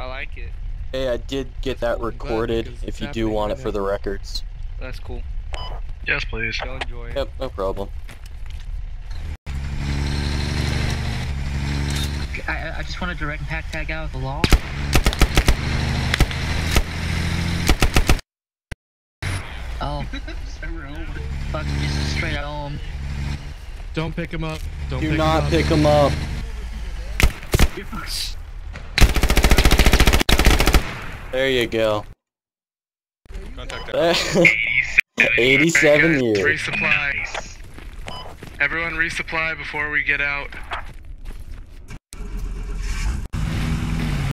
I like it. Hey, I did get that recorded, if you do want it for the records. That's cool. Yes, please. You'll enjoy it. Yep, no problem. I just want to direct impact tag out of the law. Oh. Fuck, just straight at home. Don't pick him up. Don't Do not pick him up. There you go. Contact 87 years. Resupply. Everyone resupply before we get out.